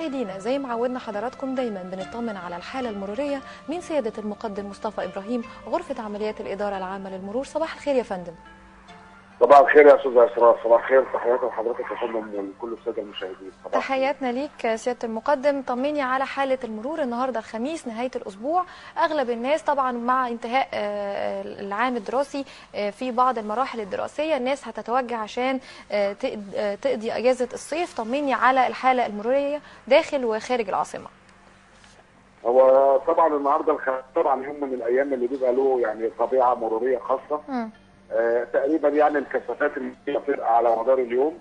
مشاهدينا، زي ما عودنا حضراتكم دايما بنطمن على الحالة المرورية من سيادة المقدم مصطفى إبراهيم، غرفة عمليات الإدارة العامة للمرور. صباح الخير يا فندم. صباح الخير يا استاذ اسراء. صباح الخير، تحياتي لحضرتك يا فندم ولكل الساده المشاهدين. تحياتنا ليك سياده المقدم. طمني على حاله المرور النهارده الخميس نهايه الاسبوع. اغلب الناس طبعا مع انتهاء العام الدراسي في بعض المراحل الدراسيه الناس هتتوجه عشان تقضي اجازه الصيف. طمني على الحاله المروريه داخل وخارج العاصمه. هو طبعا النهارده الخميس طبعا يوم من الايام اللي بيبقى له يعني طبيعه مروريه خاصه. تقريبا يعني الكثافات اللي بتبقى على مدار اليوم،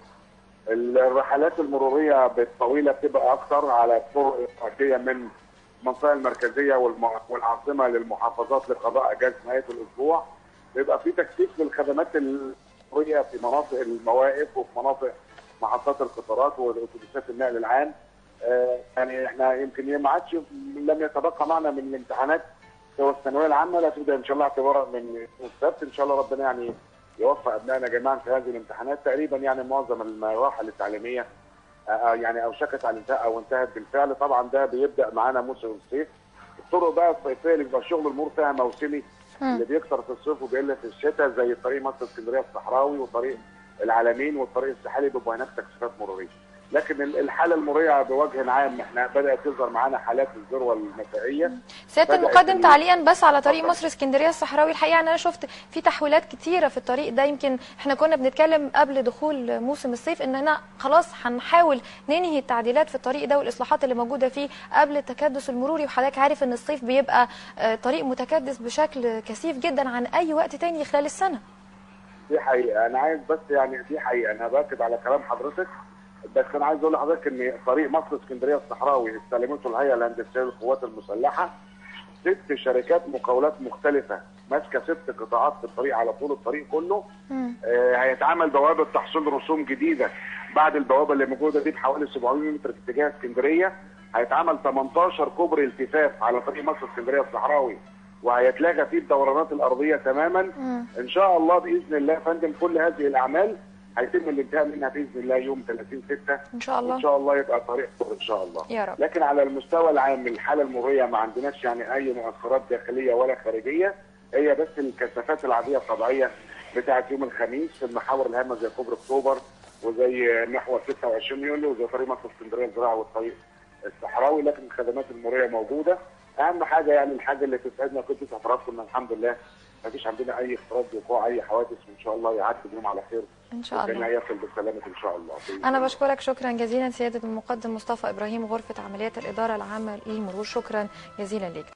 الرحلات المروريه الطويله بتبقى اكثر على الطرق الرئيسيه من المنطقه المركزيه والعاصمه للمحافظات لقضاء اجازه نهايه الاسبوع. بيبقى في تكثيف للخدمات المروريه في مناطق المواقف وفي مناطق محطات القطارات واتوبيسات النقل العام. يعني احنا يمكن ما عادش لم يتبقى معنا من الامتحانات سواء الثانويه العامه لا تبدا ان شاء الله اعتبارا من السبت. ان شاء الله ربنا يعني يوفق ابنائنا جميعا في هذه الامتحانات. تقريبا يعني معظم المراحل التعليميه يعني اوشكت على الانتهاء او انتهت بالفعل. طبعا ده بيبدا معانا موسم الصيف. الطرق بقى الصيفيه اللي بيبقى شغل المرور فيها موسمي اللي بيكثر في الصيف وبيقل في الشتاء، زي طريق مصر اسكندريه الصحراوي وطريق العلمين والطريق الساحلي، بيبقى هناك تكثيفات مروريه. لكن الحاله المروريه بوجه عام احنا بدات تظهر معانا حالات الذروه المسائيه. سياده المقدم تعليقا بس على طريق مصر اسكندريه الصحراوي، الحقيقه انا شفت في تحويلات كتيره في الطريق ده. يمكن احنا كنا بنتكلم قبل دخول موسم الصيف اننا خلاص هنحاول ننهي التعديلات في الطريق ده والاصلاحات اللي موجوده فيه قبل التكدس المروري. وحضرتك عارف ان الصيف بيبقى طريق متكدس بشكل كثيف جدا عن اي وقت تاني خلال السنه. دي حقيقه، انا عايز بس يعني دي حقيقه انا باكد على كلام حضرتك، بس انا عايز اقول لحضرتك ان طريق مصر اسكندريه الصحراوي استلمته الهيئه الهندسيه للقوات المسلحه 6 شركات مقاولات مختلفه ماسكه 6 قطاعات في الطريق على طول الطريق كله. هيتعمل بوابه تحصيل رسوم جديده بعد البوابه اللي موجوده دي بحوالي 700 متر في اتجاه اسكندريه. هيتعمل 18 كوبري التفاف على طريق مصر اسكندريه الصحراوي، وهيتلغى فيه الدورانات الارضيه تماما. ان شاء الله باذن الله يا فندم كل هذه الاعمال هيتم الانتهاء منها باذن الله يوم 30/6 ان شاء الله. ان شاء الله يبقى طريق ان شاء الله يا رب. لكن على المستوى العام الحاله المروريه ما عندناش يعني اي مؤثرات داخليه ولا خارجيه، هي بس الكثافات العاديه الطبيعيه بتاعه يوم الخميس في المحاور الهامه زي كوبري اكتوبر وزي محور 26 يوليو وزي طريق مصر اسكندريه الزراعي والطريق الصحراوي. لكن الخدمات المروريه موجوده. اهم حاجه يعني الحاجه اللي تسعدنا كنت حضراتكم الحمد لله ما فيش عندنا اي اختراق وقوع اي حوادث، وان شاء الله يعدي اليوم على خير ان شاء الله يصل بالسلامه ان شاء الله. انا بشكرك شكرا جزيلا سياده المقدم مصطفى ابراهيم، غرفه عمليات الاداره العامه للمرور. شكرا جزيلا لك.